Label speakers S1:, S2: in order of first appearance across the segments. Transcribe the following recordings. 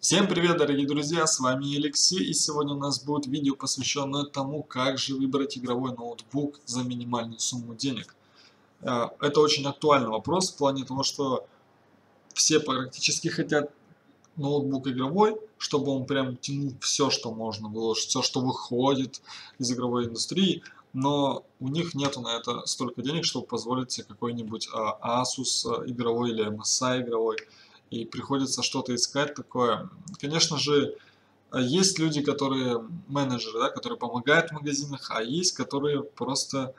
S1: Всем привет, дорогие друзья, с вами Алексей, и сегодня у нас будет видео, посвященное тому, как же выбрать игровой ноутбук за минимальную сумму денег. Это очень актуальный вопрос в плане того, что все практически хотят ноутбук игровой, чтобы он прям тянул все, что можно было, все, что выходит из игровой индустрии, но у них нету на это столько денег, чтобы позволить себе какой-нибудь Asus игровой или MSI игровой, и приходится что-то искать такое. Конечно же, есть люди, которые менеджеры, да, которые помогают в магазинах, а есть, которые просто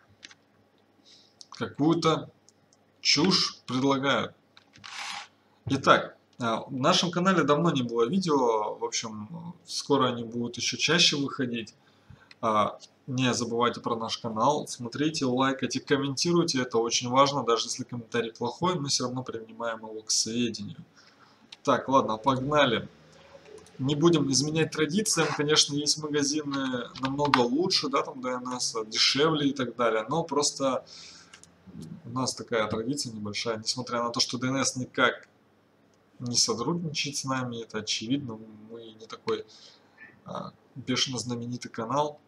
S1: какую-то чушь предлагают. Итак, в нашем канале давно не было видео, в общем, скоро они будут еще чаще выходить. Не забывайте про наш канал, смотрите, лайкайте, комментируйте, это очень важно, даже если комментарий плохой, мы все равно принимаем его к сведению. Так, ладно, погнали. Не будем изменять традициям, конечно, есть магазины намного лучше, да, там DNS, дешевле и так далее, но просто у нас такая традиция небольшая, несмотря на то, что DNS никак не сотрудничает с нами, это очевидно, мы не такой бешено знаменитый канал.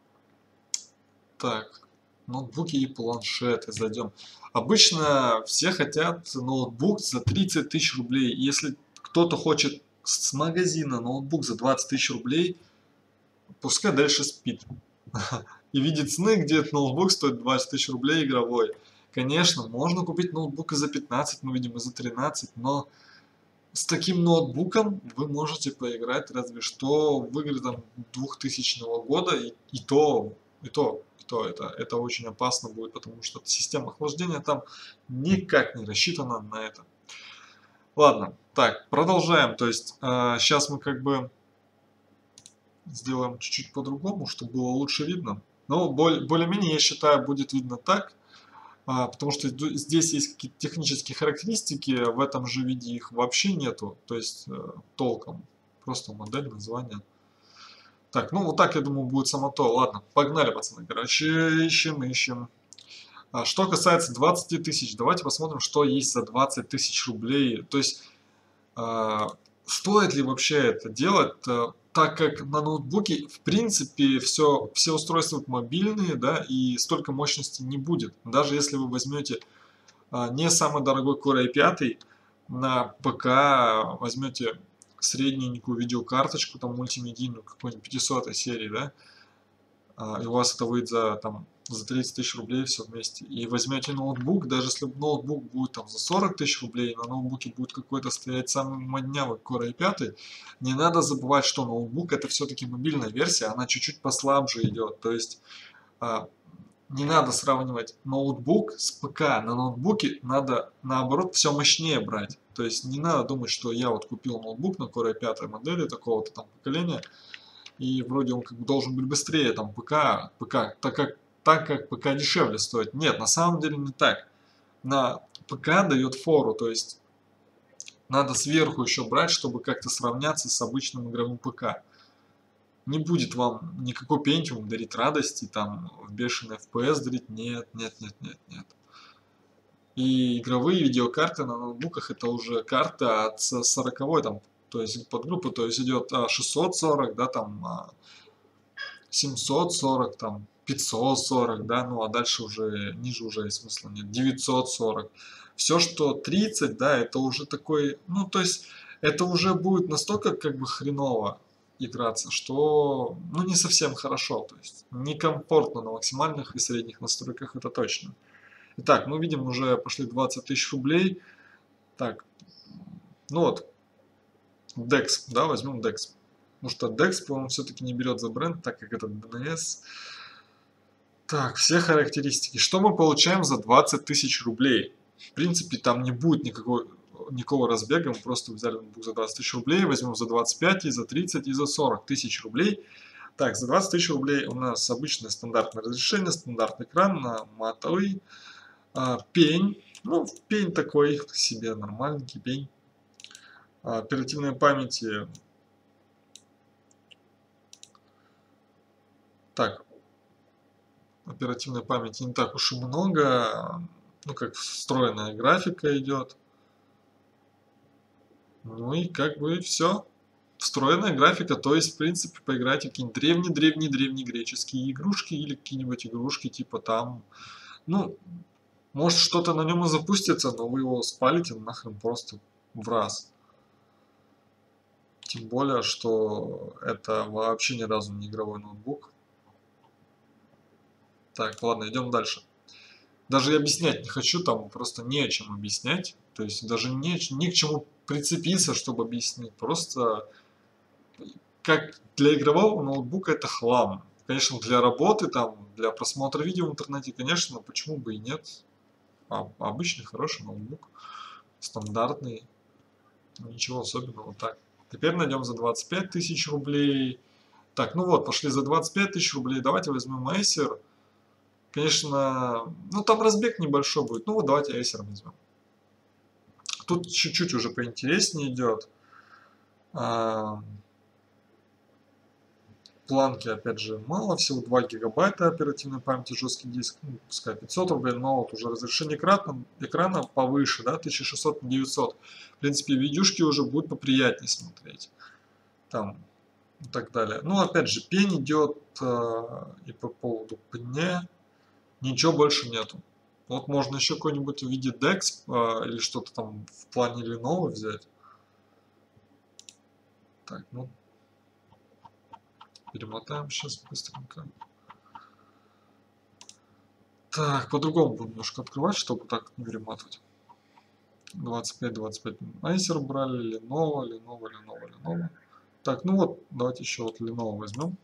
S1: Так, ноутбуки и планшеты, зайдем. Обычно все хотят ноутбук за 30 тысяч рублей. Если кто-то хочет с магазина ноутбук за 20 тысяч рублей, пускай дальше спит. И видит сны, где этот ноутбук стоит 20 тысяч рублей игровой. Конечно, можно купить ноутбук и за 15, мы видим, и за 13, но с таким ноутбуком вы можете поиграть разве что в игры там 2000 года, и то это очень опасно будет, потому что система охлаждения там никак не рассчитана на это. Ладно, так, продолжаем. То есть сейчас мы как бы сделаем чуть-чуть по-другому, чтобы было лучше видно. Но более-менее, я считаю, будет видно так, потому что здесь есть какие-то технические характеристики, в этом же виде их вообще нету, то есть толком, просто модель, название. Так, ну вот так, я думаю, будет само то. Ладно, погнали, пацаны. Короче, ищем. Что касается 20 тысяч, давайте посмотрим, что есть за 20 тысяч рублей. То есть, стоит ли вообще это делать, так как на ноутбуке, в принципе, все устройства мобильные, да, и столько мощности не будет. Даже если вы возьмете не самый дорогой Core i5, на ПК возьмете средненькую видеокарточку, там мультимедийную, какой-нибудь 500 серии, да, и у вас это выйдет за 30 тысяч рублей все вместе. И возьмете ноутбук, даже если ноутбук будет там за 40 тысяч рублей, на ноутбуке будет какой-то стоять самый моднявый Core i5, не надо забывать, что ноутбук это все-таки мобильная версия, она чуть-чуть послабже идет. То есть не надо сравнивать ноутбук с ПК. На ноутбуке надо, наоборот, все мощнее брать. То есть не надо думать, что я вот купил ноутбук на Core i5 модели такого-то там поколения, и вроде он как бы должен быть быстрее, там, ПК, так как ПК дешевле стоит. Нет, на самом деле не так. На ПК дает фору, то есть надо сверху еще брать, чтобы как-то сравняться с обычным игровым ПК. Не будет вам никакой Pentium дарить радости, там, в бешеный FPS дарить, нет. И игровые видеокарты на ноутбуках это уже карта от 40 там, то есть подгруппы, то есть идет 640, да, там 740, там 540, да, ну а дальше уже ниже уже и смысла нет, 940. Все, что 30, да, это уже такой, ну то есть это уже будет настолько как бы хреново играться, что, ну не совсем хорошо, то есть некомфортно на максимальных и средних настройках, это точно. Итак, мы видим, уже пошли 20 тысяч рублей. Так, ну вот, DeX, да, возьмем DeX. Потому что DeX, по-моему, все-таки не берет за бренд, так как это DNS. Так, все характеристики. Что мы получаем за 20 тысяч рублей? В принципе, там не будет никакого разбега. Мы просто взяли ноутбук за 20 тысяч рублей, возьмем за 25, и за 30, и за 40 тысяч рублей. Так, за 20 тысяч рублей у нас обычное стандартное разрешение, стандартный экран, матовый. Пень, ну пень такой себе нормальненький пень. Оперативной памяти, так, оперативной памяти не так уж и много, ну как встроенная графика идет, Ну и как бы все. Встроенная графика, то есть, в принципе, поиграйте в какие-нибудь древние греческие игрушки или какие-нибудь игрушки типа там, ну, может что-то на нем и запустится, но вы его спалите нахрен просто в раз. Тем более, что это вообще ни разу не игровой ноутбук. Так, ладно, идем дальше. Даже и объяснять не хочу, там просто не о чем объяснять. То есть даже не к чему прицепиться, чтобы объяснить. Просто как для игрового ноутбука это хлам. Конечно, для работы, там, для просмотра видео в интернете, конечно, почему бы и нет. Обычный хороший ноутбук, стандартный, ничего особенного. Так, теперь найдем за 25 тысяч рублей. Так, ну вот, пошли за 25 тысяч рублей. Давайте возьмем Acer. Конечно, ну там разбег небольшой будет. Ну вот давайте Acer возьмем. Тут чуть-чуть уже поинтереснее идет. Планки, опять же, мало, всего 2 гигабайта оперативной памяти, жесткий диск, ну, пускай 500 рублей, но вот уже разрешение экрана повыше, да, 1600 на 900. В принципе, видюшки уже будут поприятнее смотреть. Там, и так далее. Ну, опять же, пень идет, и по поводу пня ничего больше нету. Вот можно еще какой-нибудь в виде DeX или что-то там в плане Lenovo взять. Так, ну, перемотаем сейчас быстренько. Так, по-другому буду немножко открывать, чтобы так не перематывать. 25 Acer брали, Lenovo. Так, ну вот, давайте еще вот Lenovo возьмем.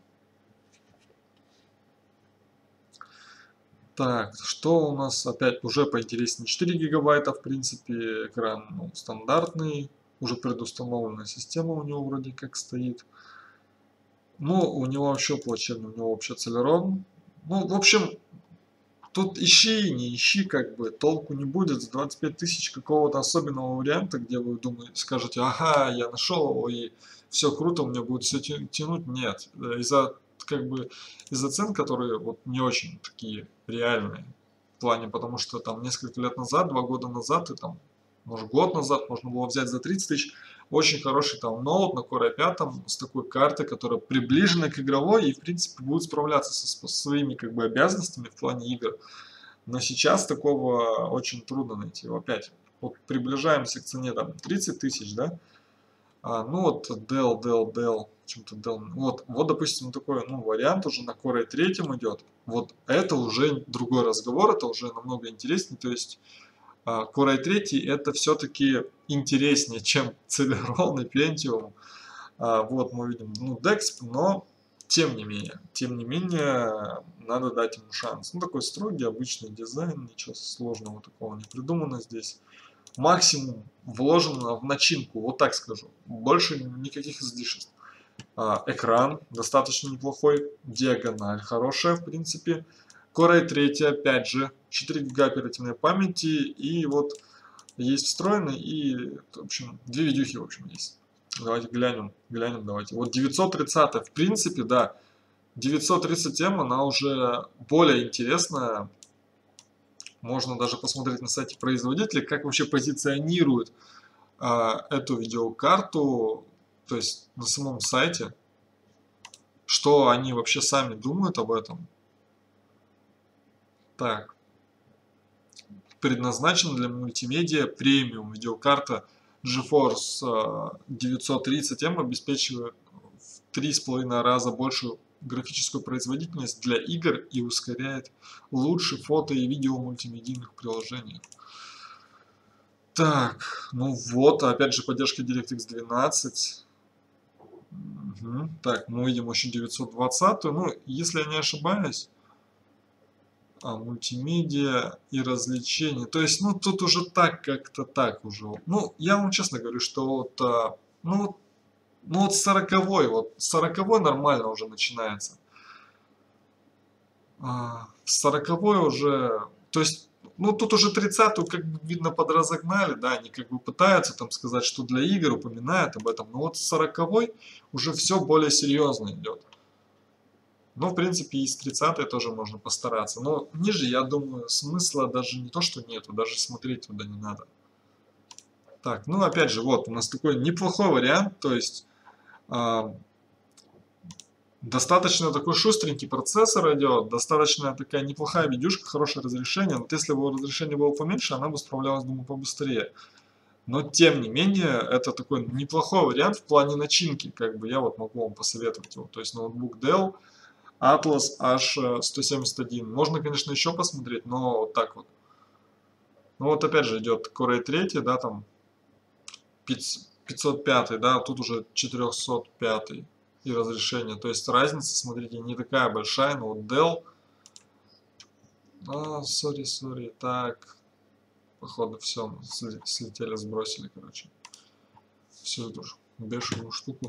S1: Так, что у нас опять уже поинтереснее? 4 гигабайта, в принципе, экран ну, стандартный. Уже предустановленная система у него вроде как стоит. Ну, у него вообще плачевный, у него вообще Celeron. Ну, в общем, тут ищи, не ищи, как бы, толку не будет. За 25 тысяч какого-то особенного варианта, где вы думаете, скажете, ага, я нашел его, и все круто, у меня будет все тянуть. Нет, из-за, как бы, из-за цен, которые вот не очень такие реальные в плане, потому что там несколько лет назад, 2 года назад, и там, может, год назад можно было взять за 30 тысяч очень хороший там ноут на Core i5 с такой картой, которая приближена к игровой и, в принципе, будет справляться со своими, как бы, обязанностями в плане игр. Но сейчас такого очень трудно найти. Опять, вот приближаемся к цене там 30 тысяч, да? Ну вот Dell, почему-то Dell. Вот, допустим, такой, ну, вариант уже на Core i3 идет. Вот это уже другой разговор, это уже намного интереснее. То есть Core i3 это все-таки интереснее, чем Celeron и Pentium. Вот мы видим, ну, DeX, но тем не менее, надо дать ему шанс. Ну, такой строгий, обычный дизайн, ничего сложного такого не придумано здесь. Максимум вложено в начинку, вот так скажу. Больше никаких излишеств. Экран достаточно неплохой, диагональ хорошая, в принципе. Core i3, опять же, 4 гига оперативной памяти, и вот есть встроенный, и, в общем, 2 видюхи, в общем, есть. Давайте глянем, давайте. Вот 930, в принципе, да, 930M, она уже более интересная. Можно даже посмотреть на сайте производителя, как вообще позиционируют эту видеокарту, то есть на самом сайте, что они вообще сами думают об этом. Так, предназначена для мультимедиа премиум видеокарта GeForce 930M обеспечивает в 3,5 раза большую графическую производительность для игр и ускоряет лучше фото и видео мультимедийных приложениях. Так, ну вот, опять же поддержка DirectX 12. Угу. Так, мы видим еще 920. Ну, если я не ошибаюсь, мультимедиа и развлечения. То есть, ну, тут уже так, как-то так уже. Ну, я вам честно говорю, что вот, ну вот 40-й нормально уже начинается. 40-й уже, то есть, ну, тут уже 30-ю, как бы, видно, подразогнали, да, они как бы пытаются там сказать, что для игр упоминают об этом, но вот 40-й уже все более серьезно идет. Ну, в принципе, и с 30-й тоже можно постараться. Но ниже, я думаю, смысла даже не то, что нету, даже смотреть туда не надо. Так, ну опять же, вот у нас такой неплохой вариант, то есть а, достаточно такой шустренький процессор идет, достаточно такая неплохая видюшка, хорошее разрешение. Вот если бы разрешение было поменьше, она бы справлялась, думаю, побыстрее. Но тем не менее, это такой неплохой вариант в плане начинки, как бы я вот могу вам посоветовать его. То есть ноутбук Dell Atlas H171. Можно, конечно, еще посмотреть, но вот так вот. Ну вот опять же идет Core i3, да, там 505, да, тут уже 405 и разрешение. То есть разница, смотрите, не такая большая, но вот Dell... сори, так, походу все, слетели, сбросили, короче. Всю эту бешеную штуку.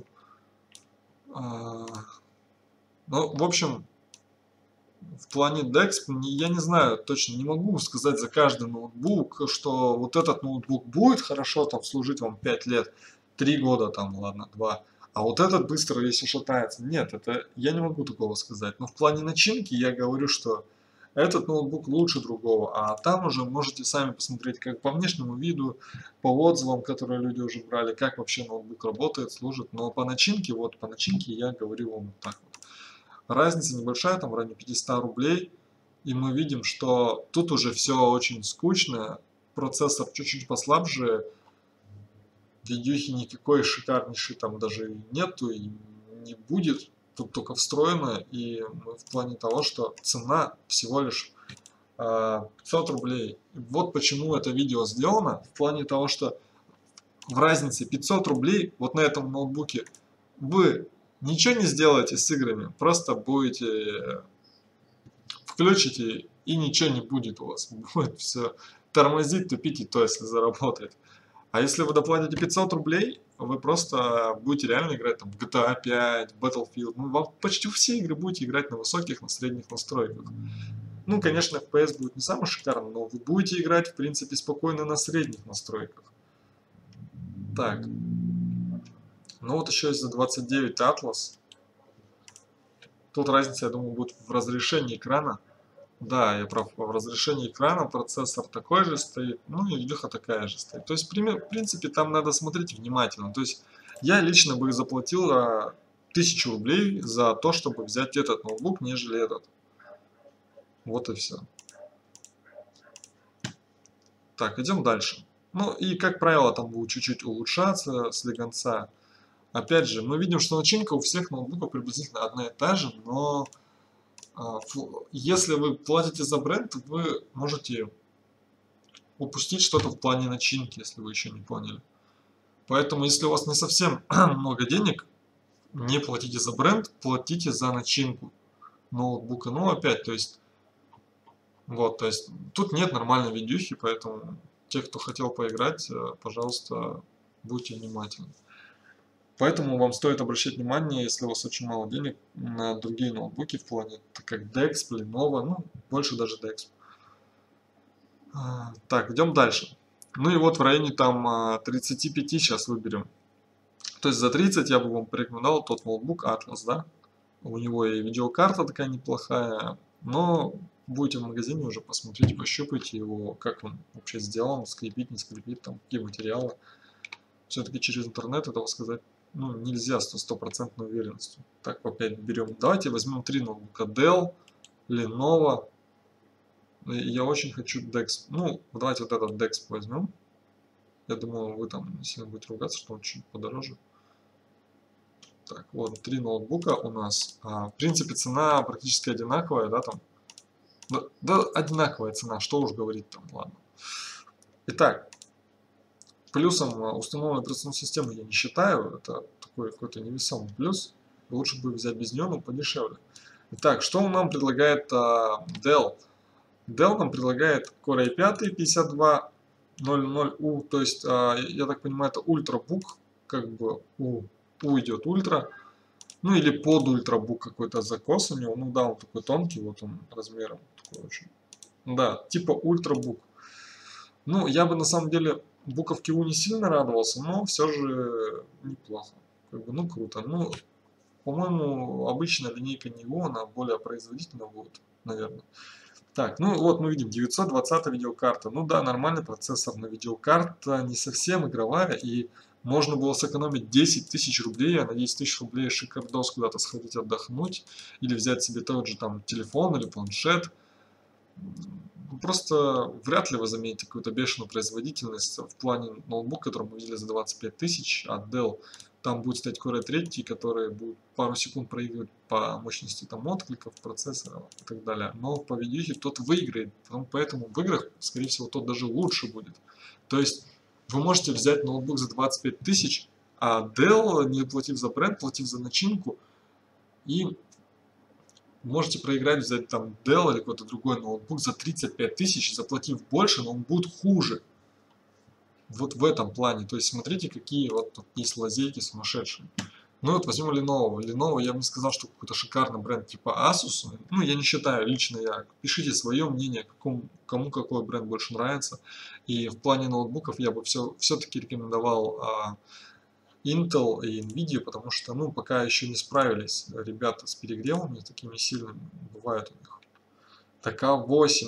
S1: Ну, в общем, в плане DeX, я не знаю, точно не могу сказать за каждый ноутбук, что вот этот ноутбук будет хорошо там служить вам 5 лет, 3 года там, ладно, 2. А вот этот быстро, если шатается. Нет, это я не могу такого сказать. Но в плане начинки я говорю, что этот ноутбук лучше другого. А там уже можете сами посмотреть, как по внешнему виду, по отзывам, которые люди уже брали, как вообще ноутбук работает, служит. Но по начинке, вот по начинке я говорю вам вот так вот. Разница небольшая, там в районе 500 рублей. И мы видим, что тут уже все очень скучно. Процессор чуть-чуть послабже. Видюхи никакой шикарнейшей там даже нету и не будет. Тут только встроено. И мы в плане того, что цена всего лишь 500 рублей. Вот почему это видео сделано. В плане того, что в разнице 500 рублей вот на этом ноутбуке вы ничего не сделаете с играми, просто будете включите и ничего не будет у вас. Будет все тормозить, тупить и то, если заработает. А если вы доплатите 500 рублей, вы просто будете реально играть там в GTA 5, Battlefield. Ну, вам почти все игры будете играть на высоких, на средних настройках. Ну, конечно, FPS будет не самый шикарный, но вы будете играть, в принципе, спокойно на средних настройках. Так. Ну вот еще есть за 29 Atlas. Тут разница, я думаю, будет в разрешении экрана. Да, я прав, в разрешении экрана процессор такой же стоит, ну и видюха такая же стоит. То есть, в принципе, там надо смотреть внимательно. То есть, я лично бы заплатил 1000 рублей за то, чтобы взять этот ноутбук, нежели этот. Вот и все. Так, идем дальше. Ну и, как правило, там будет чуть-чуть улучшаться слегонца. Опять же, мы видим, что начинка у всех ноутбуков приблизительно одна и та же, но если вы платите за бренд, вы можете упустить что-то в плане начинки, если вы еще не поняли. Поэтому, если у вас не совсем много денег, не платите за бренд, платите за начинку ноутбука. Ну, опять, то есть, вот, то есть, тут нет нормальной видюхи, поэтому те, кто хотел поиграть, пожалуйста, будьте внимательны. Поэтому вам стоит обращать внимание, если у вас очень мало денег, на другие ноутбуки в плане, так как DeX, Lenovo, ну, больше даже DeX. Так, идем дальше. Ну и вот в районе там 35 сейчас выберем. То есть за 30 я бы вам порекомендовал тот ноутбук Atlas, да. У него и видеокарта такая неплохая, но будете в магазине уже посмотрите, пощупайте его, как он вообще сделан, скрипит, не скрипит, там какие материалы. Все-таки через интернет этого сказать ну, нельзя с стопроцентной уверенностью. Так, опять берем. Давайте возьмем 3 ноутбука. Dell, Lenovo. Я очень хочу DeX. Ну, давайте вот этот DeX возьмем. Я думаю, вы там сильно будете ругаться, что он чуть подороже. Так, вот 3 ноутбука у нас. В принципе, цена практически одинаковая, да, там. Да, одинаковая цена, что уж говорить там, ладно. Итак, плюсом установленной операционной системы я не считаю. Это такой какой-то невесомый плюс. Лучше бы взять без нее, но подешевле. Итак, что нам предлагает Dell? Dell нам предлагает Core i5 5200U, то есть, я так понимаю, это ультрабук, как бы U идет ультра, ну или под ультрабук какой-то закос у него, ну да, он такой тонкий, вот он размером такой очень, да, типа ультрабук. Ну, я бы на самом деле буковке U не сильно радовался, но все же неплохо, как бы, ну круто, ну, по-моему, обычная линейка не U, она более производительна будет, наверное. Так, ну вот мы видим 920 видеокарта. Ну да, нормальный процессор, но видеокарта не совсем игровая, и можно было сэкономить 10 тысяч рублей, а на 10 тысяч рублей шикардос куда-то сходить отдохнуть, или взять себе тот же там телефон или планшет. Просто вряд ли вы заметите какую-то бешеную производительность в плане ноутбука, который мы видели за 25 тысяч, а Dell там будет стоять Core i3, который будет пару секунд проигрывать по мощности там откликов процессора и так далее. Но по видеохе тот выиграет, поэтому в играх, скорее всего, тот даже лучше будет. То есть вы можете взять ноутбук за 25 тысяч, а Dell, не платив за бренд, платив за начинку, и можете проиграть, взять там Dell или какой-то другой ноутбук за 35 тысяч, заплатив больше, но он будет хуже. Вот в этом плане. То есть смотрите, какие вот тут есть лазейки сумасшедшие. Ну вот возьмем Lenovo. Lenovo, я бы не сказал, что какой-то шикарный бренд типа Asus. Ну, я не считаю, лично я. Пишите свое мнение, кому какой бренд больше нравится. И в плане ноутбуков я бы все-таки рекомендовал Intel и Nvidia, потому что, ну, пока еще не справились ребята с перегревами такими сильными, бывают у них. Так А8,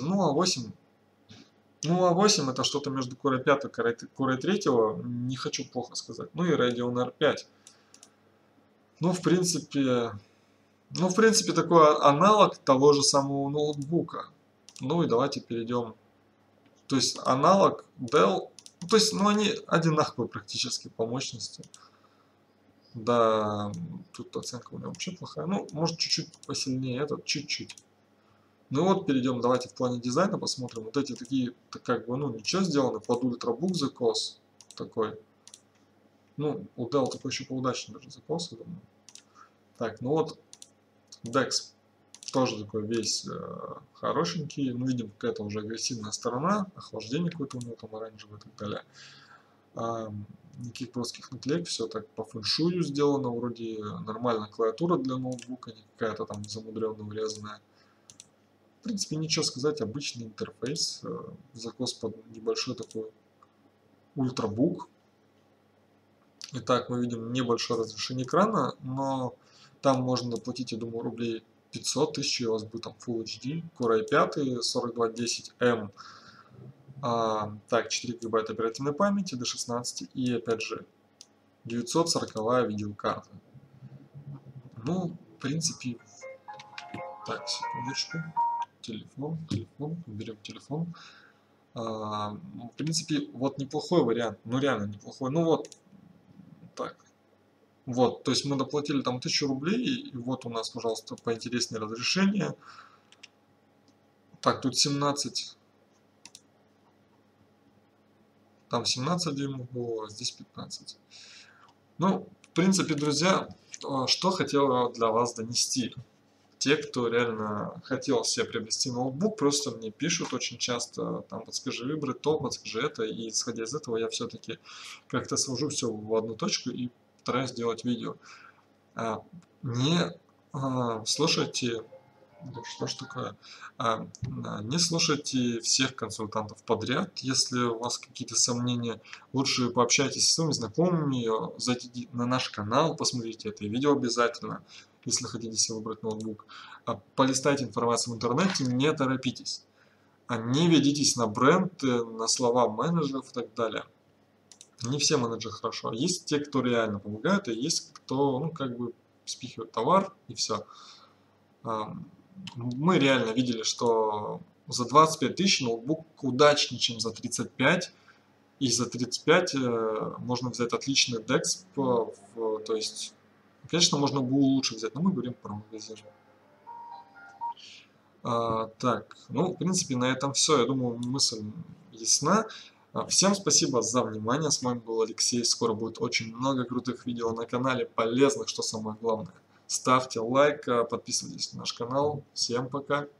S1: А8 это что-то между Core i5 и Core i3, не хочу плохо сказать. Ну и Radeon R5. Ну, в принципе, такой аналог того же самого ноутбука. Ну и давайте перейдем. То есть аналог Dell, то есть, ну, они одинаковые практически по мощности. Да, тут оценка у меня вообще плохая. Ну, может чуть-чуть посильнее этот, чуть-чуть. Ну вот, перейдем, давайте в плане дизайна посмотрим. Вот эти такие, как бы, ну, ничего сделаны, под ультрабук закос такой. Ну, у Dell такой еще поудачнее даже закос, я думаю. Так, ну вот, DeX тоже такой весь хорошенький. Ну, видим, какая-то уже агрессивная сторона, охлаждение какое-то у него там оранжевое и так далее. Никаких плоских наклеек, все так по фэншую сделано, вроде нормальная клавиатура для ноутбука, не какая-то там замудренно урезанная. В принципе, ничего сказать, обычный интерфейс, закос под небольшой такой ультрабук. Итак, мы видим небольшое разрешение экрана, но там можно доплатить, я думаю, рублей 500 тысяч, у вас будет там Full HD, Core i5, 4210M, так, 4 гигабайта оперативной памяти до 16 и, опять же, 940 видеокарта. Ну, в принципе, так, секундочку. Телефон, берем телефон. В принципе, вот неплохой вариант, ну реально неплохой. Ну вот, так. Вот, то есть мы доплатили там 1000 рублей, и вот у нас, пожалуйста, поинтереснее разрешение. Так, тут 17, там 17 дюймов было, а здесь 15. Ну, в принципе, друзья, что хотел для вас донести. Те, кто реально хотел себе приобрести ноутбук, просто мне пишут очень часто, там, подскажи выбрать то, подскажи это, и исходя из этого я все-таки как-то свожу все в одну точку и стараюсь делать видео. Не слушайте, что ж такое, не слушайте всех консультантов подряд. Если у вас какие-то сомнения, лучше пообщайтесь с своими знакомыми, зайдите на наш канал, посмотрите это видео обязательно, если хотите себе выбрать ноутбук. Полистайте информацию в интернете, не торопитесь. Не ведитесь на бренд, на слова менеджеров и так далее. Не все менеджеры хорошо. Есть те, кто реально помогают, и есть кто, ну, как бы спихивает товар и все. Мы реально видели, что за 25 тысяч ноутбук удачнее, чем за 35. И за 35 можно взять отличный DeX, то есть, конечно, можно было лучше взять, но мы говорим про магазин. Так, ну, в принципе, на этом все. Я думаю, мысль ясна. Всем спасибо за внимание. С вами был Алексей. Скоро будет очень много крутых видео на канале, полезных, что самое главное. Ставьте лайк, подписывайтесь на наш канал. Всем пока!